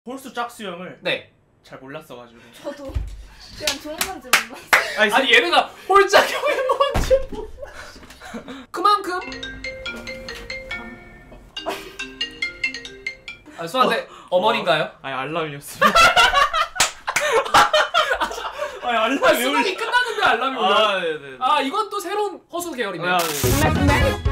홀수 짝수형을 네. 잘 몰랐어가지고. 저도 그냥 좋은 건지 몰랐어요. 아니 얘네가 홀짝형이 뭔지 몰라. 그만큼 수아한테 어머니인가요? 아니 알람이었습니다. 아니 알람이 왜 수능이 끝났는데 알람이 울려. 아 네네. 아 이건 또 새로운 허수 계열이네요. 아, 네.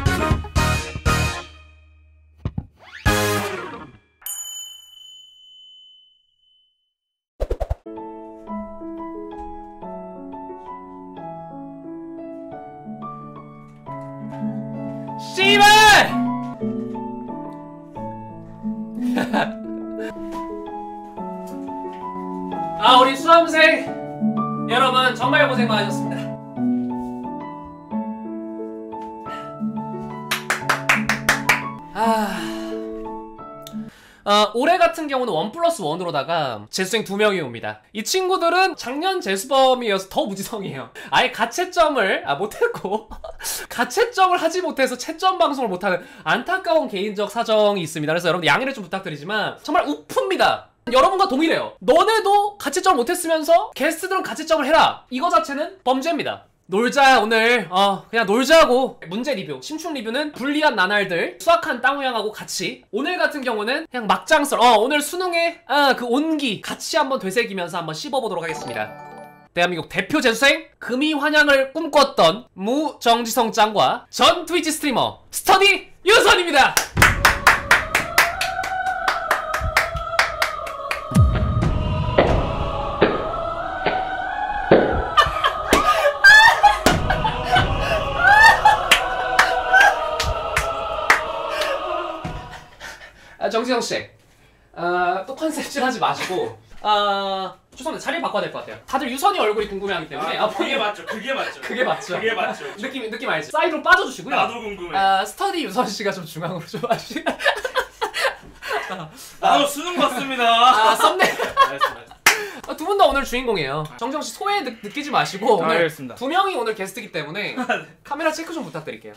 씨발! 아 우리 수험생 여러분 정말 고생 많으셨습니다. 올해 같은 경우는 1+1으로다가 재수생 2명이 옵니다. 이 친구들은 작년 재수범이어서 더 무지성이에요. 아예 가채점을 못했고 가채점을 하지 못해서 채점 방송을 못하는 안타까운 개인적 사정이 있습니다. 그래서 여러분 양해를 좀 부탁드리지만 정말 우프입니다. 여러분과 동일해요. 너네도 가채점을 못했으면서 게스트들은 가채점을 해라. 이거 자체는 범죄입니다. 놀자 오늘 그냥 놀자고. 문제 리뷰, 심층 리뷰는 불리한 나날들 수학한 땅우양하고 같이 오늘 같은 경우는 그냥 막장썰 오늘 수능의 그 온기 같이 한번 되새기면서 한번 씹어보도록 하겠습니다. 대한민국 대표 재수생 금이 환영을 꿈꿨던 무정지성 짱과 전 트위치 스트리머 스터디 유선입니다. 정지성씨 또 컨셉질 하지 마시고 죄송합니다. 자리 바꿔야 될 것 같아요. 다들 유선이 얼굴이 궁금해하기 때문에 그게 맞죠. 그게 맞죠. 그게 맞죠. 그게 맞죠. 느낌 알지? 사이드로 빠져주시고요. 나도 궁금해. 스터디 유선씨가 좀 중앙으로 좀 하시. 나도 수능 봤습니다. 썸네일. 두 분 다 오늘 주인공이에요. 정지성씨 소외 느끼지 마시고 오늘 알겠습니다. 2명이 오늘 게스트이기 때문에 카메라 체크 좀 부탁드릴게요.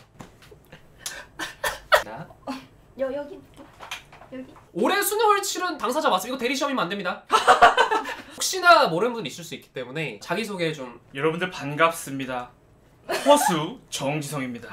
여기. 올해 수능을 치른 당사자 맞습니다. 이거 대리 시험이면 안 됩니다. 혹시나 모르는 분 있을 수 있기 때문에 자기소개 좀. 여러분들 반갑습니다. 허수 정지성입니다.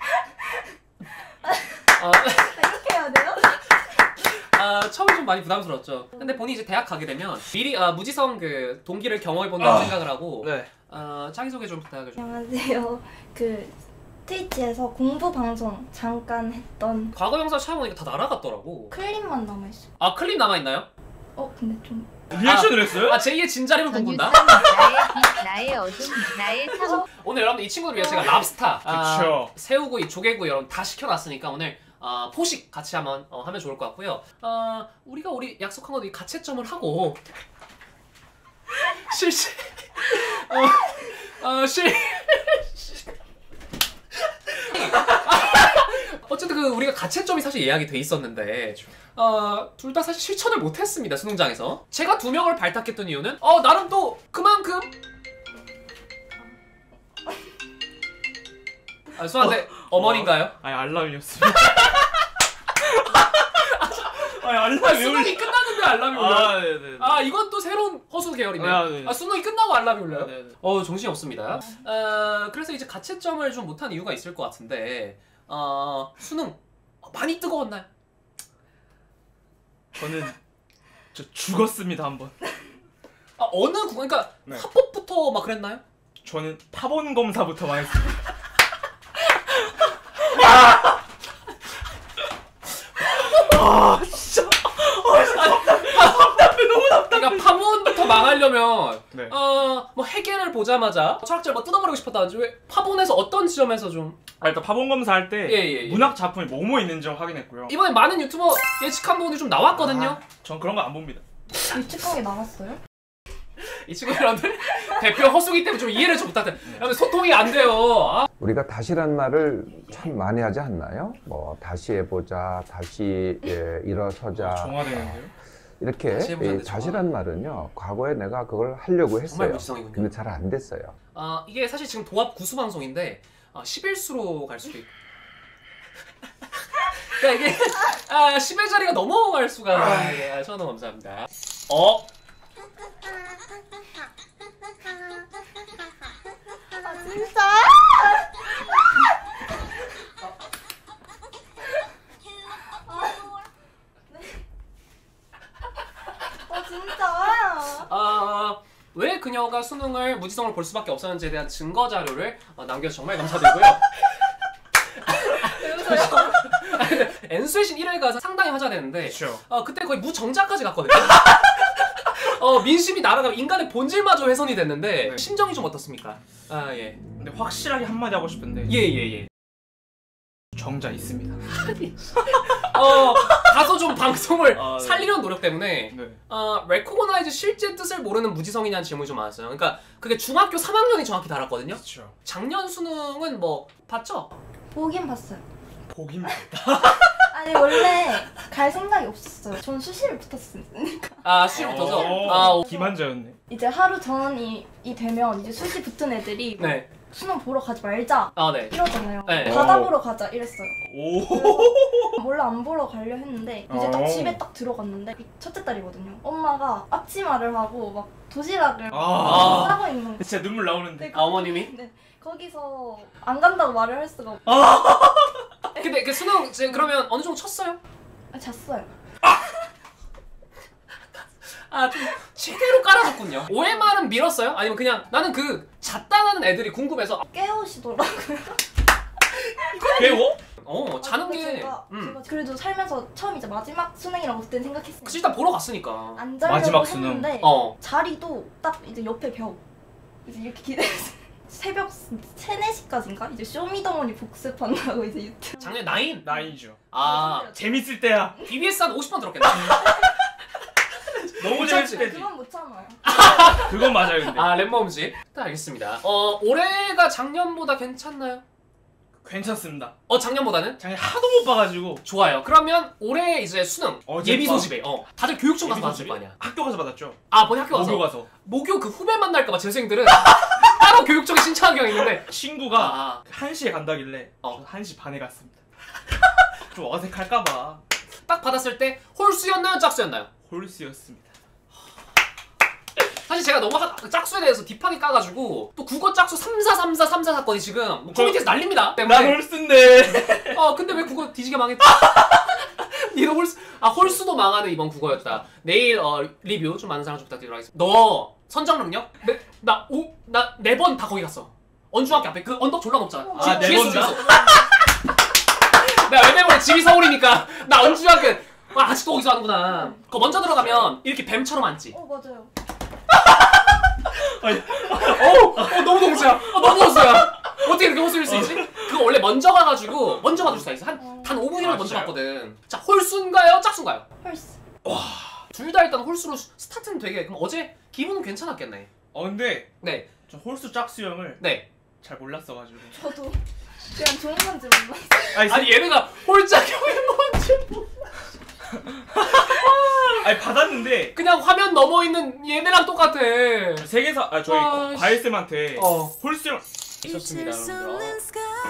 이렇게 해야 돼요? 처음에 좀 많이 부담스러웠죠. 근데 본인이 이제 대학 가게 되면 미리 무지성 그 동기를 경험해본다고 생각을 하고 네. 자기소개 좀 부탁을 좀. 안녕하세요. 트위치에서 공부 방송 잠깐 했던 과거 영상 찾아보니까 다 날아갔더라고. 클립만 남아있어요. 클립 남아있나요? 근데 좀 리액션을 했어요? 제2의 진자림을 꿈꾼다? 나의 빛, 나의 어둠, 나의 사고. 오늘 여러분들 이 친구들 위해 제가 랍스타, 그쵸. 새우구이, 조개구이 여러분 다 시켜놨으니까 오늘 포식 같이 한번 하면 좋을 것 같고요. 우리 약속한 것도 이 가채점을 하고 실시 어쨌든 우리가 가채점이 사실 예약이 돼 있었는데 둘 다 사실 실천을 못했습니다. 수능장에서 제가 2명을 발탁했던 이유는 나름 또 그만큼 수아한테 어머니인가요? 아니 알람이었습니다. 아니 알람이 왜 수능이 끝났는데 알람이 울려요? 네네. 이건 또 새로운 허수 계열이네요. 네. 수능이 끝나고 알람이 울려요? 네네. 정신이 없습니다. 그래서 이제 가채점을 좀 못한 이유가 있을 것 같은데 수능 많이 뜨거웠나요? 저는 죽었습니다 한번. 어느 구간, 그러니까 네. 합법부터 막 그랬나요? 저는 파본 검사부터 많이 했습니다. 진짜. 답답해. 너무 답답해. 그러니까 파본부터 망하려면 네. 뭐 해계를 보자마자 철학자를 뭐 뜯어버리고 싶었다든지 왜 파본에서 어떤 지점에서 좀 일단 파본 검사 할 때 예. 문학 작품이 뭐뭐 있는지 확인했고요. 이번에 많은 유튜버 예측한 부분이 좀 나왔거든요. 전 그런 거 안 봅니다. 예측한 게 나왔어요? 이 친구 여러분들 대표 허수기 때문에 좀 이해를 좀 부탁드려요. 여러분 소통이 안 돼요. 우리가 다시란 말을 참 많이 하지 않나요? 뭐 다시 해보자, 다시 일어서자. 정화되는데요? 이렇게 다시 해보자인데 다시란 말은요. 과거에 내가 그걸 하려고 정말 했어요. 무지성이군요. 근데 잘 안 됐어요. 이게 사실 지금 도합 구수 방송인데 11수로 갈 수도 있고 그러니까 이게 10의 자리가 넘어갈 수가. 예, 천원 감사합니다. 아 진짜? 진짜? 왜 그녀가 수능을 무지성을 볼 수밖에 없었는지에 대한 증거 자료를 남겨서 정말 감사드리고요. 엔수의 신 1회가 상당히 화제됐는데 그렇죠. 그때 거의 무정자까지 갔거든요. 민심이 날아가면 인간의 본질마저 훼손이 됐는데 네. 심정이 좀 어떻습니까? 예. 근데 확실하게 한마디 하고 싶은데 예. 정자 있습니다. 다소 좀 방송을 네. 살리려는 노력 때문에 네. recognize 실제 뜻을 모르는 무지성이냐는 질문이 좀 많았어요. 그러니까 그게 중학교 3학년이 정확히 달았거든요. 그렇죠. 작년 수능은 뭐 봤죠? 보긴 봤어요. 보긴 아니 원래 갈 생각이 없었어요. 전 수시를 붙었으니까. 수시 붙어서. 기만자였네. 이제 하루 전이 되면 이제 수시 붙은 애들이 뭐 네. 수능 보러 가지 말자 네. 이러잖아요. 네. 바다 보러 가자 이랬어요. 오. 원래 안 보러 가려 했는데 이제 딱 집에 딱 들어갔는데 첫째 딸이거든요. 엄마가 앞치마를 하고 막 도시락을 싸고 있는 거. 진짜 눈물 나오는데. 어머님이? 네. 거기서 안 간다고 말을 할 수가 없. 근데 그 수능 그러면 어느 정도 쳤어요? 잤어요. 좀 제대로 깔아줬군요. OMR은 밀었어요? 아니면 그냥 나는 그 잤다는 애들이 궁금해서 깨우시더라고요. 배워? 자는 게 제가 그래도 살면서 처음 이제 마지막 수능이라고 그때 생각했어요. 그치, 일단 보러 갔으니까. 안 자려고 마지막 수능. 했는데 자리도 딱 이제 옆에 벽 이제 이렇게 기다렸어요. 새벽 3, 4시까지인가? 이제 쇼미더머니 복습한다고 이제 유튜브. 작년 9? 나이죠. 재밌을 때야. BBS 한 50번 들었겠네. 너무 재밌을 때지. 그건 못 참아요. 그건 맞아요 근데. 랩멈씨. 알겠습니다. 올해가 작년보다 괜찮나요? 괜찮습니다. 작년보다는? 작년 하도 못 봐가지고. 좋아요. 그러면 올해 이제 수능 예비 소집에 다들 교육청 가서 예비 받았을 소집에? 거 아니야. 학교 가서 받았죠. 본인 학교 가서. 모교 가서. 모교 그 후배 만날까봐 재수생들은 따로 교육청에 신청한 경우 있는데 친구가 1시에 간다길래 1시 반에 갔습니다. 좀 어색할까봐. 딱 받았을 때 홀수였나요? 짝수였나요? 홀수였습니다. 사실 제가 너무 짝수에 대해서 딥하게 까가지고 또 국어 짝수 3434 34 사건이 지금 코미디에서 난립니다. 난 홀수인데. 근데 왜 국어 뒤지게 망했지? 니도 홀수도 망하는 이번 국어였다. 내일 리뷰 좀 많은 사랑 좀 부탁드리도록 하겠습니다. 너 선정 능력? 나 4번 다 거기 갔어. 언중학교 앞에 그 언덕 졸라 높잖아. 네 번이나? 내가 외배보니 집이 서울이니까 나 언중학교 아직도 거기서 하는구나. 그거 먼저 들어가면 이렇게 뱀처럼 앉지. 맞아요. 너무 동수야. 너무 호수야. 어떻게 이렇게 호수일 수 있지? 그거 원래 먼저 가가지고 먼저 받을 수가 있어. 단 5분이라도 먼저 진짜요? 받거든. 자, 홀수인가요? 짝수인가요? 홀수. 둘 다 일단 홀수로 스타트는 되게. 그럼 어제 기분은 괜찮았겠네. 근데 네. 저 홀수 짝수형을 네. 잘 몰랐어가지고. 저도 그냥 좋은 건지 몰랐어요. 아니 얘네가 홀짝형이 뭔지 아니 받았는데 그냥 화면 넘어 있는 얘네랑 똑같아. 세계사 저희 과일쌤한테 홀수형 있었습니다, 여러분들.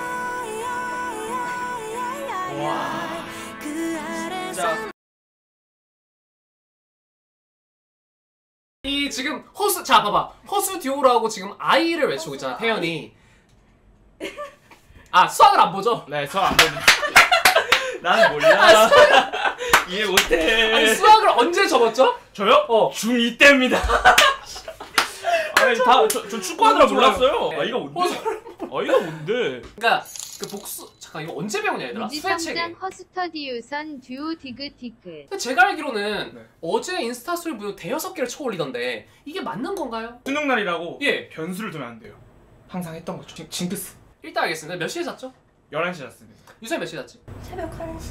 와 진짜 이 지금 허수 자 봐봐 허수 듀오라고 지금 아이를 외치고 있잖아 태연이. 수학을 안 보죠? 네 수학 안 보는. 나는 몰라. 이해 못해. 아니 수학을 언제 접었죠? 저요? 중2 때입니다. 아니 저 축구하느라 몰랐어요. 네. 아이가 뭔데? 아이가 뭔데? 그러니까 그 복수 잠깐 이거 언제 배우냐 얘들아? 수학책에. 무지성장 허스터디우선 듀오 디귿디귿. 근데 제가 알기로는 네. 어제 인스타 스토리 무려 5-6개를 쳐 올리던데 이게 맞는 건가요? 수능 날이라고 예. 변수를 두면 안 돼요. 항상 했던 거죠. 징크스. 일단 알겠습니다. 몇 시에 잤죠? 11시 잤습니다. 유선이 몇 시에 잤지? 새벽 1시?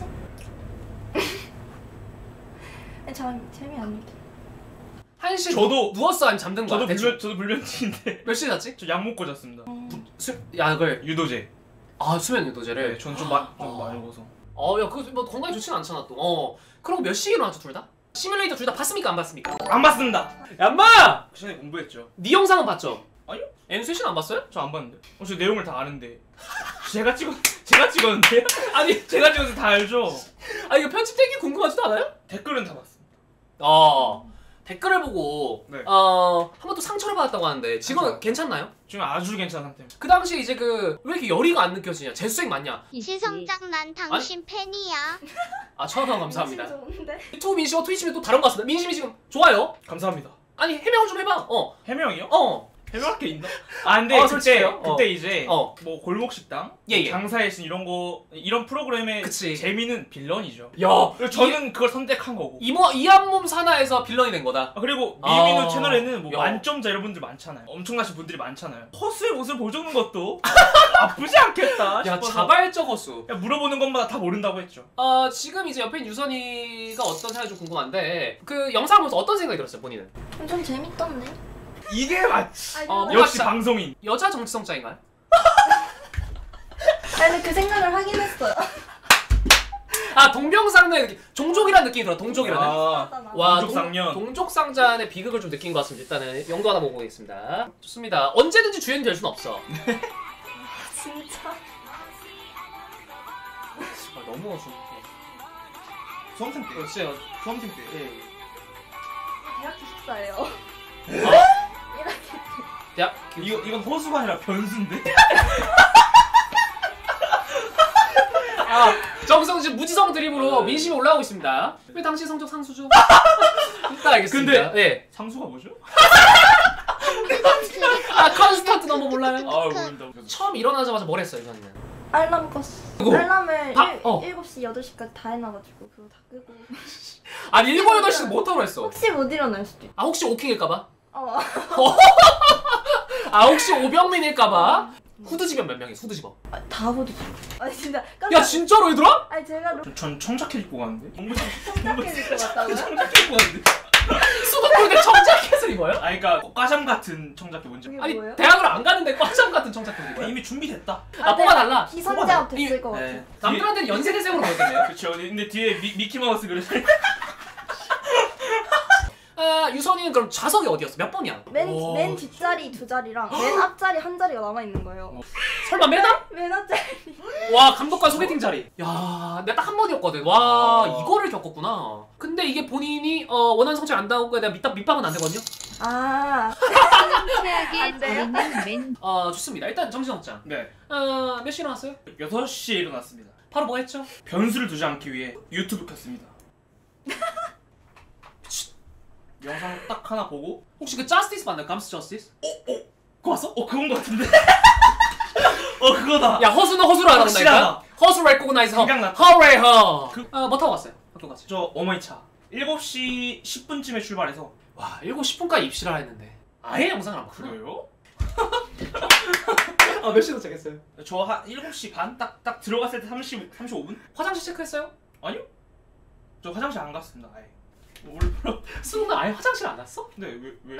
전 재미안 느껴. 1시 저도- 누웠어 아니면 잠든 거야? 저도 불면증인데 몇 시에 잤지? 저 약 먹고 잤습니다. 약을 유도제. 수면 유도제를. 네, 전좀 많이 먹어서. 야 그거 뭐 건강에 좋지는 않잖아 또. 그리고 몇 시에 일어났죠 둘 다? 시뮬레이터 둘 다 봤습니까 안 봤습니까? 안 봤습니다. 얌마! 그 전에 공부했죠. 네 영상은 봤죠? 아니요? N-스윗은 안 봤어요? 저 안 봤는데. 저 내용을 다 아는데. 제가 찍었는데? 아니 제가 찍어서 다 알죠. 아 이거 편집되기 궁금하지도 않아요? 댓글은 다 봤습니다. 댓글을 보고 네. 한 번 또 상처를 받았다고 하는데 지금 맞아요. 괜찮나요? 지금 아주 괜찮은 상태입니다. 그 당시 이제 그 왜 이렇게 열의가 안 느껴지냐? 재수생 맞냐? 신성장 난 당신 팬이야. 아 천원 감사합니다. 민심 좋은데? 유튜브 민심과 트위치는 또 다른 것 같습니다. 민심이 지금 좋아요? 감사합니다. 아니 해명을 좀 해봐. 해명이요? 해명할 게 있나? 아 근데 솔직해요. 그때 이제 어. 뭐 골목 식당, 예. 장사의 신 이런 프로그램의 그치. 재미는 빌런이죠. 야 그리고 저는 그걸 선택한 거고. 이한몸 사나에서 빌런이 된 거다. 그리고 아. 미유민우 채널에는 뭐 야. 만점자 여러분들 많잖아요. 엄청나신 분들이 많잖아요. 허수의 모습을 보여주는 것도 나쁘지 않겠다 야 싶어서 자발적 허수. 그냥 물어보는 것마다 다 모른다고 했죠. 지금 이제 옆에 있는 유선이가 어떤 생각이 좀 궁금한데 그 영상을 보면서 어떤 생각이 들었어요 본인은? 좀 재밌던데? 이게 맞지. 뭔가 역시 진짜- 방송인. 여자 정치성자인가요? 근데 그 생각을 하긴 했어요. 아 동병상련의 느낌, 종족이라는 느낌이 들어. 동족이라는. 아, 와 동족상련. 동족상잔의 비극을 좀 느낀 것 같습니다. 일단은 영도 하나 보고 오겠습니다. 좋습니다. 언제든지 주연이 될 수는 없어. 진짜. 너무 수험생 때. 진짜 수험생 때. 예. 대학 기숙사예요. 야 이건 호수가 아니라 변수인데. 정성 지금 무지성 드립으로 민심이 올라오고 있습니다. 왜 당시 성적 상수죠? 일단 알겠습니다. 근데- 예. 상수가 뭐죠? 컨스탄트 넘버 몰라요? 모른다. 처음 일어나자마자 뭘 했어요, 이거는? 알람 껐어. 알람을 7시, 8시까지 다 해놔가지고 그거 다 끄고. 아니 7, 8시는 못하고 했어. 혹시 못 일어날 수도 있고. 혹시 오킹일까봐? 어. 혹시 오병민일까봐? 후드집연 몇 명이 후드집연? 다 보도. 아니 진짜 야 깜짝. 진짜로 얘들아? 아니 제가 전 청자켓 입고 갔는데. 청자켓 입고 왔다고요? 청자켓 입고 갔는데. 수도권인데 청자켓을 입어요? 아니 그러니까 과잠 같은 청자켓 뭔지. 그게 아니 뭐예요? 대학을 안 가는데 과잠 같은 청자켓을 입어요? 이미 준비됐다. 뭐가 달라? 기선제압 됐을 것 같아. 네. 남들한테는 연세대생으로 보였겠네요. 그렇죠. 근데 뒤에 미키 마우스 그려져. 유선이는 그럼 좌석이 어디였어? 몇 번이야? 맨 뒷자리 2자리랑 맨 앞자리 1자리가 남아있는 거예요. 설마 매달? 맨 앞자리. 와 감독관 소개팅 자리. 야 내가 딱 한 번이었거든. 와 이거를 겪었구나. 근데 이게 본인이 원하는 성취를 안 나오고 내가 밑밥은 안 되거든요. 아. 최악의 다리는 맨 좋습니다. 일단 정신없자. 네. 몇 시에 일어났어요? 6시에 일어났습니다. 바로 뭐 했죠? 변수를 두지 않기 위해 유튜브 켰습니다. 영상 딱 하나 보고 혹시 그 저스티스 봤나요? 감스 저스티스? 그거 봤어? 그건 거 같은데? 그거다. 야 허수는 허수로 알아본다니까? 확실하다. 허수 레코그나이즈 허. 생각났다. 허레 허. 뭐 타고 갔어요? 학교 갔어요? 저 어머니 차 7시 10분쯤에 출발해서. 와 7시 10분까지 입시를 했는데 아예 영상을 안 봤구나. 그래요? 몇 시에 도착했어요? 저 한 7시 반 딱 들어갔을 때 35분? 화장실 체크했어요? 아니요? 저 화장실 안 갔습니다. 아예. 수능은 아예 화장실 안 왔어? 네, 왜요?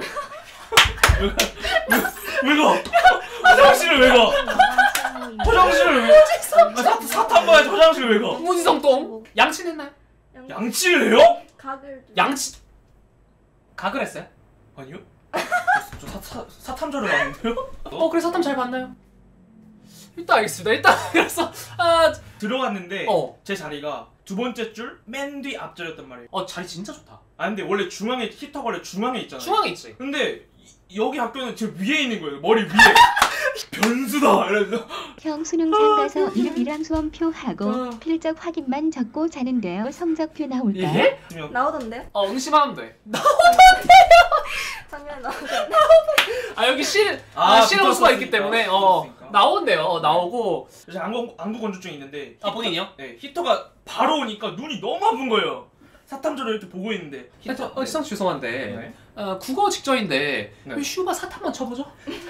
왜 가? 화장실을 왜 가? 화장실을 왜? 사탕 봐야지 화장실을 왜 가? 무지성똥 양치는 했나요? 양치를 해요? 각을. 양치 각을 했어요? 아니요. 저 사탐절을 갔는데요? 그래서 사탐 잘 봤나요? 일단 알겠습니다. 일단 그래서 들어갔는데 어. 제 자리가 두 번째 줄 맨 뒤 앞자리였단 말이에요. 자리 진짜 좋다. 근데 원래 중앙에 히터가 원래 중앙에 있잖아요. 중앙에 있지. 근데 여기 학교는 제 위에 있는 거예요. 머리 위에. 변수다. 이러면서 형 수능장 가서 이름이랑 수험표 하고 필적 확인만 적고 자는데요. 성적표 나올까요? 예? 나오던데요? 응시만 하면 돼. 작년에 나오던데. 여기 실 붙었으니까. 호수가 있기 때문에 붙었으니까. 나온대요. 나오고. 제가 안구 건조증이 있는데 본인이요? 네, 히터가 바로 오니까 눈이 너무 아픈 거예요. 사탐절을 이렇게 보고 있는데 히터. 시상 죄송한데 네. 국어 직전인데 네. 왜 슈바 사탐만 쳐보죠?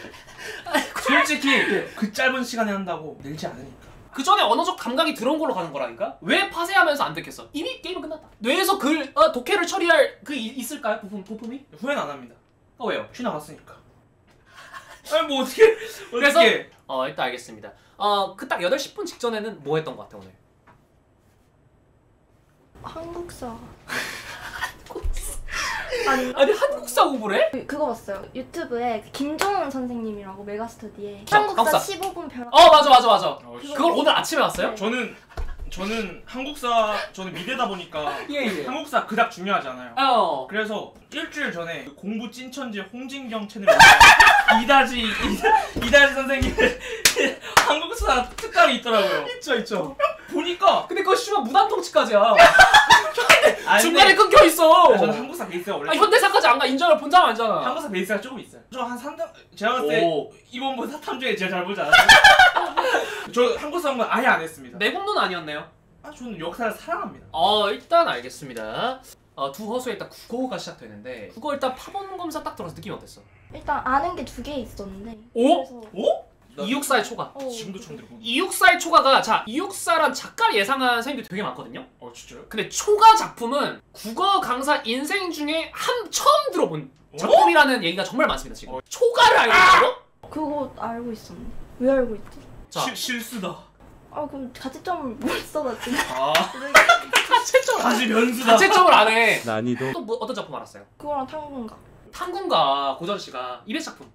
솔직히 그 짧은 시간에 한다고 늘지 않으니까. 그 전에 언어적 감각이 들어온 걸로 가는 거라니까? 왜 파쇄하면서 안 듣겠어? 이미 게임은 끝났다. 뇌에서 독해를 처리할 있을까요? 부품이? 후회는 안 합니다. 왜요? 쉬 나갔으니까. 아니 뭐 어떻게? 그래서 일단 알겠습니다. 그 딱 8시 10분 직전에는 뭐 했던 것 같아 오늘? 한국사. 아니 한국사 공부를 해? 그거 봤어요. 유튜브에 김종훈 선생님이라고 메가스터디에 자, 한국사 한국사. 15분 벼락. 맞아. 그거- 그걸 오늘 아침에 봤어요? 네. 저는 한국사 저는 미대다 보니까 예. 한국사 그닥 중요하지 않아요. 그래서 일주일 전에 그 공부 찐천재 홍진경 채널에 이다지 선생님의 한국사 특강이 있더라고요. 있죠. 보니까 근데 그거 씨발 무단통치까지야. 아니, 중간에 근데 끊겨 있어. 저는 한국사 베이스가 원래 현대사까지 안 가. 인정을 본 사람 아니잖아. 한국사 베이스가 조금 있어요. 저 한 3단 제가 봤을 때 오. 이번 4탐 중에 제가 잘 보지 않았어요. 저 한국사 공부 아예 안 했습니다. 내공론 아니었네요. 저는 역사를 사랑합니다. 일단 알겠습니다. 두 허수에 일단 국어가 시작되는데 국어 일단 파본 검사 딱 들어서 느낌이 어땠어? 일단 아는 게 2개 있었는데. 오? 그래서 오? 264의 초가. 지금도 처음 들어보는. 264의 초가가 264란 작가를 예상한 선생님들이 되게 많거든요. 진짜요? 근데 초가 작품은 국어 강사 인생 중에 처음 들어본 작품이라는 얘기가 정말 많습니다. 지금 초가를 알고 있다고? 그거 알고 있었는데. 왜 알고 있지? 자, 실수다. 그럼 가채점을 뭘 써놨지? 가채점 다시 면수다. 가채점을 안 해. 난이도 또 뭐, 어떤 작품 알았어요? 그거랑 탐구인가? 탐군가 고전 씨가 200작품.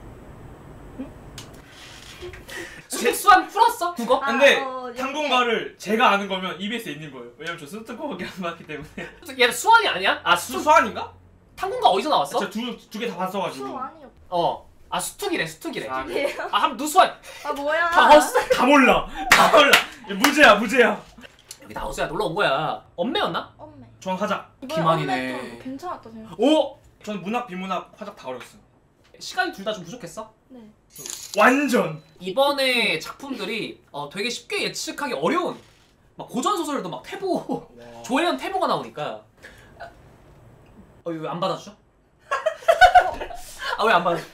수한 풀었어? 국어? 근데 여기에 탐군가를 제가 아는 거면 EBS에 있는 거예요. 왜냐면 저 스투커밖에 안 봤기 때문에. 얘는 수완이 아니야? 수환인가? 탐군가 어디서 나왔어? 제가 두 개 다 봤어가지고. 수아니었. 수특이래. 아, 이게요? 한번 누수환. 뭐야? 다 몰라. 무죄야. 여기 나오세요. 놀러 온 거야. 엄매였나? 엄매. 전 화작. 이번에 기만이네. 엄매 좀 괜찮았다 생각. 오! 전 문학, 비문학, 화작 다 어렸어요. 시간이 둘 다 좀 부족했어? 네. 완전. 이번에 작품들이 되게 쉽게 예측하기 어려운 막 고전 소설도 막 태보 조혜연 태보가 나오니까 왜 안 받아주죠? 왜 안 받아줘?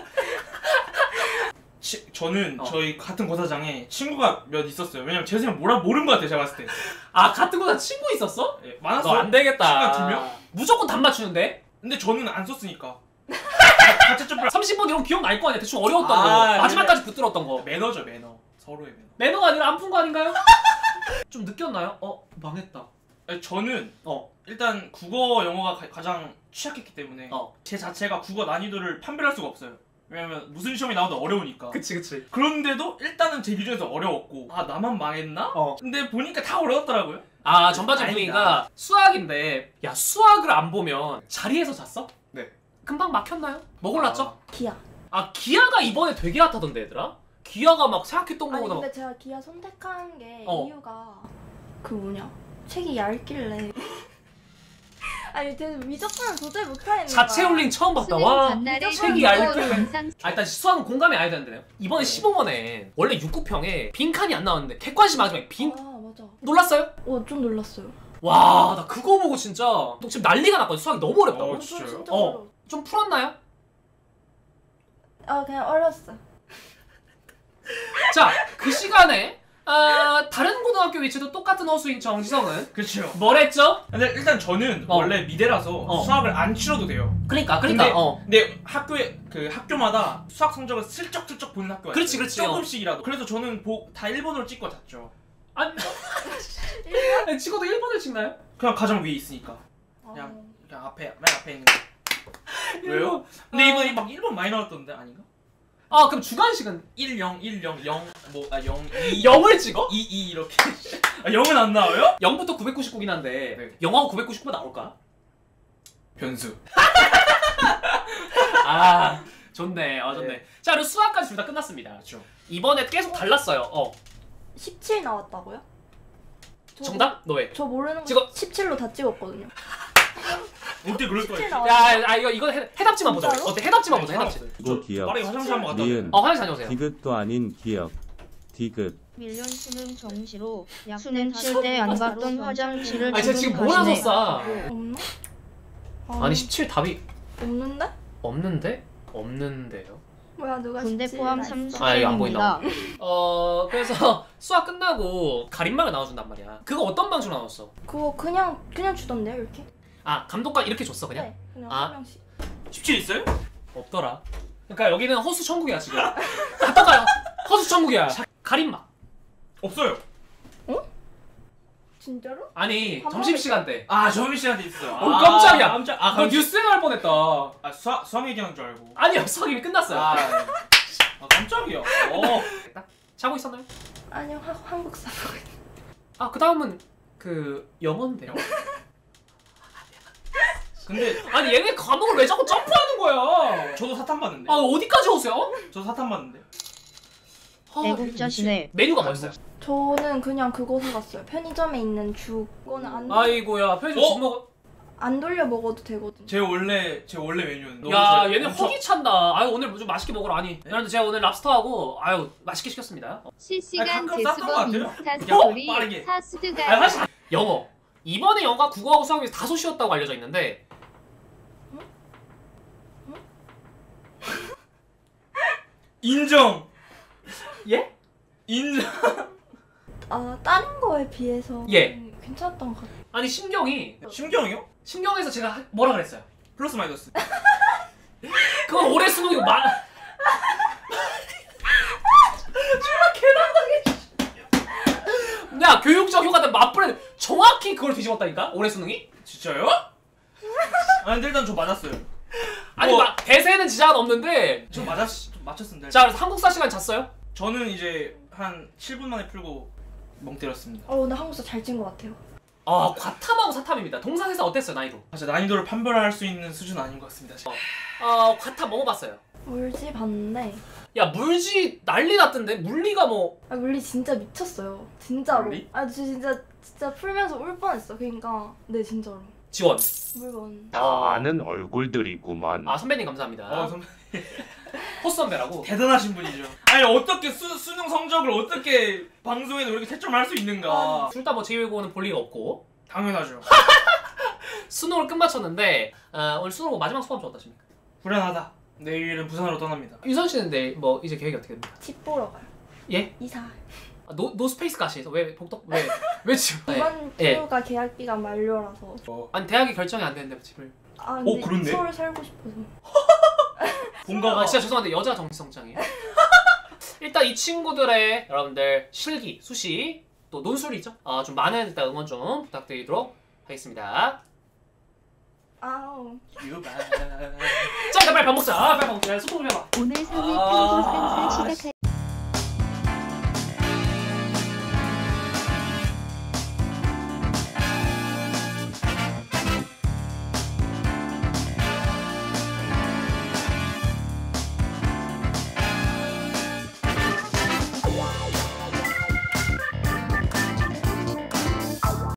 저는 저희 같은 고사장에 친구가 몇 있었어요. 왜냐면 제 생각 모르는 것 같아요. 제가 봤을 때. 같은 거다 친구 있었어? 예, 너 많았어요. 안 되겠다. 친구가 2명? 무조건 답 맞추는데? 근데 저는 안 썼으니까. 가채점 30번 이런 거 기억날 거 아니야. 대충 어려웠던 거. 아, 마지막까지 붙들었던 거. 매너죠, 매너. 서로의 매너. 매너가 아니라 안 푼 거 아닌가요? 좀 느꼈나요? 망했다. 아니, 저는 일단 국어, 영어가 가장 취약했기 때문에 제 자체가 국어 난이도를 판별할 수가 없어요. 왜냐면 무슨 시험이 나와도 어려우니까. 그치. 그런데도 일단은 제 기준에서 어려웠고 나만 망했나? 근데 보니까 다 어려웠더라고요. 전반적 아니다. 분위기가 수학인데 야 수학을 안 보면 자리에서 잤어? 네. 금방 막혔나요? 뭐 골랐죠? 기아. 기아가 이번에 되게 핫하던데 얘들아? 기아가 막 생각했던 아니 거보다 근데 제가 기아 선택한 게 어. 이유가 책이 얇길래. 아니 제가 미적분을 도저히 못하겠는 거야. 자체 홀링 처음 봤다. 수능 와 전날에 책이 전부 얇게. 영상 일단 수학은 공감이 안 되는데요. 이번에 15번에 원래 6구평에 빈칸이 안 나왔는데 객관식 마지막에 맞아. 놀랐어요? 좀 놀랐어요. 와 나 그거 보고 진짜 지금 난리가 났거든. 수학이 너무 어렵다고. 진짜요? 진짜 좀 풀었나요? 그냥 어렸어. 자 그 시간에 다른 고등학교 위치도 똑같은 허수인 정지성은 그렇죠. 뭘 했죠? 근데 일단 저는 원래 미대라서 수학을 안 치러도 돼요. 그러니까 근데 학교마다 수학 성적을 슬쩍슬쩍 보는 학교가 그렇지, 있어요. 그렇지. 조금씩이라도. 그래서 저는 다 1번으로 찍고 잤죠. 아니 찍어도 1번을 찍나요? 그냥 가장 위에 있으니까. 그냥 맨 앞에 있는 거. 왜요? 근데 어. 이번에 막 1번 많이 나왔던데 아닌가? 그럼 주관식은 1, 0, 1, 0, 0, 0, 2, 0을 찍어? 2, 2 이렇게. 0은 안 나와요? 0부터 999긴 한데 네. 0하고 999 나올까? 변수. 좋네. 좋네. 네. 자 그리고 수학까지 둘 다 끝났습니다. 그렇죠. 이번에 계속 달랐어요. 17 나왔다고요? 정답? 너 왜? 저 모르는 거 찍어. 17로 다 찍었거든요. 어떻게 그럴 17 거야? 나왔어. 이거 해답지만 보자. 진짜로? 어때? 해답지만 보자. 해답지. 이거 기억 빠르게 화장실 한번 갔다 니은 와요. 화장실 다녀오세요. 디귿도 아닌 기억 디귿 밀년 수능 정시로 수능 칠 때 안 갔던 화장실을 제가 지금 몰아서 가시네. 싸. 없나? 아니 17 답이 없는데? 없는데요? 뭐야 누가 군대 17 포함 나 했어? 30개입니다. 이거 안 보인다. 그래서 수학 끝나고 가림막을 나눠준단 말이야. 그거 어떤 방식으로 나눴어? 그거 그냥 주던데요 이렇게? 감독관 이렇게 줬어 그냥? 네 그냥 아. 한 명씩. 17 있어요? 없더라. 그러니까 여기는 허수 천국이야 지금. 갔다가 허수 천국이야. 가림막. 없어요. 진짜로? 아니 밥 점심시간 때. 아 점심시간에 있어요. 깜짝이야. 깜짝. 너 뉴스에 나올 뻔했다. 아 수학 얘기한 줄 알고. 아니요, 수학 이미 끝났어요. 아 깜짝이야. 자고 있었나요? 아니요, 한국사 보고 있어요. 아, 그 다음은 그 영어인데요. 근데 아니 얘네 과목을 왜 자꾸 점프하는 거야? 저도 사탐 봤는데. 아, 어디까지 오세요? 저 사탐 봤는데. 아, 애국자시네. 메뉴가 뭐였어요? 저는 그냥 그거 사갔어요. 편의점에 있는 죽. 그거는 아이고야, 편의점 죽 먹어. 안 돌려 먹어도 되거든요. 제 원래 메뉴는. 야, 얘네 허기 찬다. 아유, 오늘 좀 맛있게 먹으러 아니. 여러분들 제가 오늘 랍스터하고 아유 맛있게 시켰습니다. 실시간 가끔 쌌던 것 제수범 같아요. 인스타 그냥 스토리 빠르게. 사수드가 아, 사실 영어. 이번에 영어가 국어하고 수학에서 다소 쉬웠다고 알려져 있는데. 인정. 예? 인정. 다른 거에 비해서 예. 괜찮았던 것 같아요. 아니 신경이 심경이요? 신경에서 제가 뭐라 그랬어요? 플러스 마이너스. 그건 올해 수능이고 야, 교육적 효과는 맞불에 정확히 그걸 뒤집었다니까? 올해 수능이? 진짜요? 아 근데 일단 저 맞았어요. 아니 대세는 지장은 없는데. 좀 맞췄습니다. 자, 그래서 한국사 시간 잤어요? 저는 이제 한 7분 만에 풀고 멍 때렸습니다. 오늘 한국사 잘 찐 것 같아요. 아, 과탐하고 사탐입니다. 동사에서 어땠어요, 난이도? 사실 난이도를 판별할 수 있는 수준은 아닌 것 같습니다. 과탐 먹어봤어요. 물지 봤는데 야, 물지 난리 났던데? 물리가 뭐. 물리 진짜 미쳤어요. 진짜로. 물리? 저 진짜 풀면서 울 뻔했어. 그러니까 네 진짜로. 지원. 물건. 아는 얼굴들이구만. 아, 선배님 감사합니다. 선배 호스 선배라고. 대단하신 분이죠. 아니 어떻게 수능 성적을 어떻게 방송에서 이렇게 채점을 할 수 있는가. 둘 다 뭐 제외고는 볼 리가 없고. 당연하죠. 수능을 끝마쳤는데 오늘 수능 마지막 소감 좀 어떠십니까? 불안하다. 내일은 부산으로 떠납니다. 유선 씨는 내일 뭐 이제 계획이 어떻게 됩니까? 집 보러 가요. 예? 이사. 노스페이스 가시에서 왜 복덕 왜 지금? 이번 예. 주가 계약기가 만료라서. 아니 대학이 결정이 안 되는데 집을. 근데 그렇네. 서울 살고 싶어서. 본가가 진짜 죄송한데 여자 정치성장이에요. 일단 이 친구들의 여러분들 실기, 수시, 또 논술이죠. 좀 많은 일단 응원 좀 부탁드리도록 하겠습니다. 유바. 자, 일단 빨리 밥 먹자. 빨리 밥 먹자. 소통 좀 해봐. 오늘 3회 편의점 상사 시작할